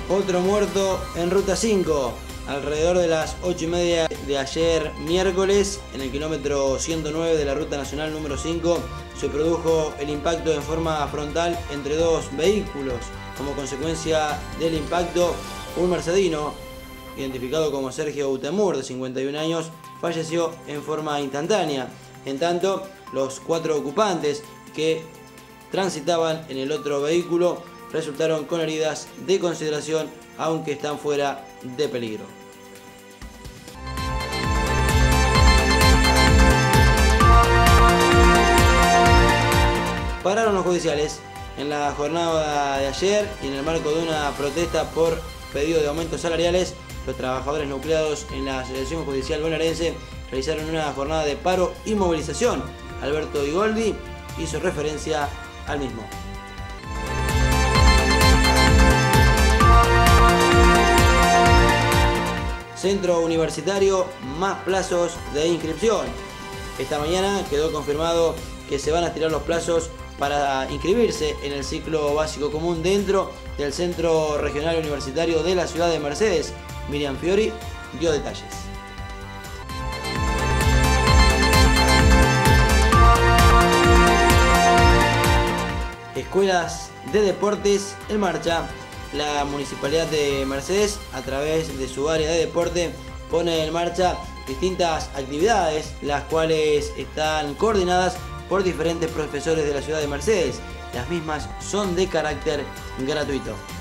Otro muerto en Ruta 5. Alrededor de las 8:30 de ayer miércoles, en el kilómetro 109 de la Ruta Nacional número 5, se produjo el impacto en forma frontal entre dos vehículos. Como consecuencia del impacto, un mercedino, identificado como Sergio Utemur, de 51 años, falleció en forma instantánea. En tanto, los 4 ocupantes que transitaban en el otro vehículo resultaron con heridas de consideración, aunque están fuera de peligro. Pararon los judiciales en la jornada de ayer y en el marco de una protesta por pedido de aumentos salariales. Los trabajadores nucleados en la Asociación Judicial Bonaerense realizaron una jornada de paro y movilización. Alberto Igoldi hizo referencia al mismo. Centro Universitario, más plazos de inscripción. Esta mañana quedó confirmado que se van a estirar los plazos para inscribirse en el ciclo básico común dentro del Centro Regional Universitario de la ciudad de Mercedes. Miriam Fiori dio detalles. Escuelas de deportes en marcha. La Municipalidad de Mercedes, a través de su área de deporte, pone en marcha distintas actividades, las cuales están coordinadas por diferentes profesores de la ciudad de Mercedes. Las mismas son de carácter gratuito.